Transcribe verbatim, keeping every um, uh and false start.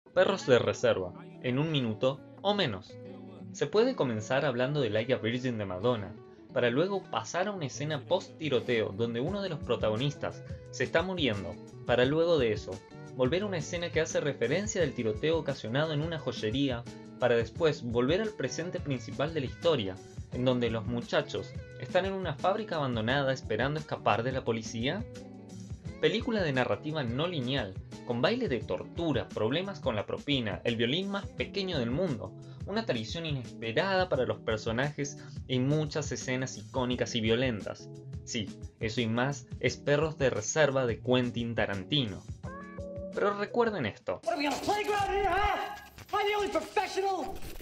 Perros de reserva, en un minuto o menos. Se puede comenzar hablando de Like a Virgin de Madonna, para luego pasar a una escena post-tiroteo donde uno de los protagonistas se está muriendo, para luego de eso, volver a una escena que hace referencia del tiroteo ocasionado en una joyería, para después volver al presente principal de la historia, en donde los muchachos están en una fábrica abandonada esperando escapar de la policía. Película de narrativa no lineal, con baile de tortura, problemas con la propina, el violín más pequeño del mundo, una traición inesperada para los personajes y muchas escenas icónicas y violentas. Sí, eso y más es Perros de Reserva de Quentin Tarantino. Pero recuerden esto.